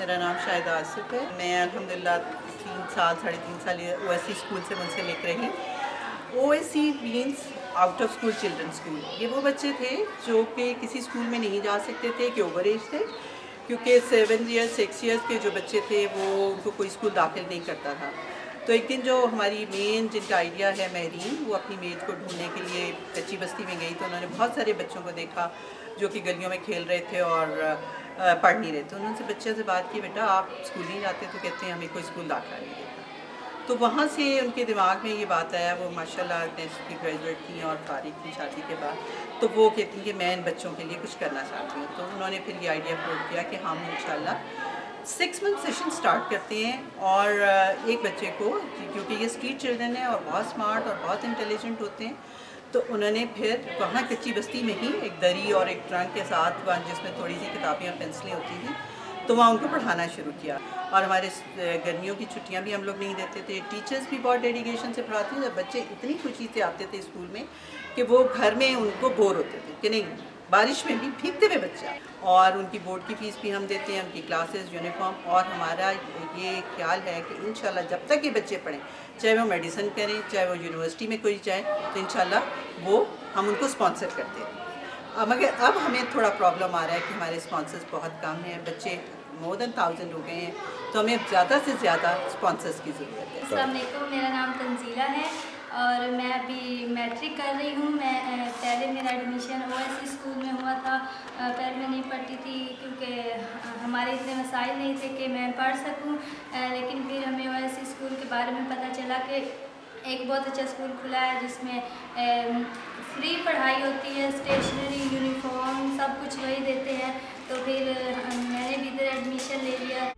मेरा नाम शाहिद आसिफ है। मैं अल्हम्दुलिल्लाह 3 साल 3.5 साल ओएससी स्कूल से मुंसलिक रही। OSC means out of school children school. ये वो बच्चे थे जो कि किसी स्कूल में नहीं जा सकते थे, कि ओवर एज थे, क्योंकि 7 ईयर्स 6 ईयर्स के जो बच्चे थे वो उनको कोई स्कूल दाखिल नहीं करता था। तो एक दिन जो हमारी मेन जिनका आइडिया है महरीन, वो अपनी मेज को ढूंढने के लिए कच्ची बस्ती में गई, तो उन्होंने बहुत सारे बच्चों को देखा जो कि गलियों में खेल रहे थे और पढ़ नहीं रहे थे। उन्होंने बच्चे से बात की, बेटा आप स्कूल नहीं जाते? तो कहते हैं हमें कोई स्कूल दाखिला नहीं देता। तो वहाँ से उनके दिमाग में ये बात आया। वो माशाल्लाह 10th की ग्रेजुएट थी और फारिग थी शादी के बाद। तो वो कहती हैं कि मैं इन बच्चों के लिए कुछ करना चाहती हूँ। तो उन्होंने फिर ये आइडिया फ्लोट किया कि हम इंशाल्लाह 6 मंथ सेशन स्टार्ट करते हैं और एक बच्चे को, क्योंकि ये स्ट्रीट चिल्ड्रन है और बहुत स्मार्ट और बहुत इंटेलिजेंट होते हैं, तो उन्होंने फिर वहाँ कच्ची बस्ती में ही एक दरी और एक ट्रंक के साथ, वहाँ जिसमें थोड़ी सी किताबें और पेंसिलें होती थी, तो वहाँ उनको पढ़ाना शुरू किया। और हमारे गर्मियों की छुट्टियाँ भी हम लोग नहीं देते थे। टीचर्स भी बहुत डेडिकेशन से पढ़ाते थे। बच्चे इतनी खुशी से आते थे स्कूल में कि वो घर में उनको बोर होते थे कि नहीं, बारिश में भी भीगते हुए बच्चा। और उनकी बोर्ड की फ़ीस भी हम देते हैं, उनकी क्लासेस, यूनिफॉर्म। और हमारा ये ख्याल है कि इंशाल्लाह जब तक ये बच्चे पढ़ें, चाहे वो मेडिसिन करें, चाहे वो यूनिवर्सिटी में कोई जाए, तो इंशाल्लाह वो हम उनको स्पॉन्सर करते हैं। मगर अब हमें थोड़ा प्रॉब्लम आ रहा है कि हमारे स्पॉन्सर्स बहुत कम हैं। बच्चे मोर देन 1000 हो गए हैं, तो हमें ज़्यादा से ज़्यादा स्पॉन्सर्स की ज़रूरत है। अस्सलाम वालेकुम, मेरा नाम तंजीला है और मैं अभी मैट्रिक कर रही हूँ। मैं पहले मेरा एडमिशन ओएससी स्कूल में हुआ था। पहले मैं नहीं पढ़ती थी क्योंकि हमारे इतने वसाइल नहीं थे कि मैं पढ़ सकूँ, लेकिन फिर हमें ओएससी स्कूल के बारे में पता चला कि एक बहुत अच्छा स्कूल खुला है जिसमें फ्री पढ़ाई होती है, स्टेशनरी, यूनिफॉर्म सब कुछ वही देते हैं। तो फिर मैंने भी इधर एडमिशन ले लिया।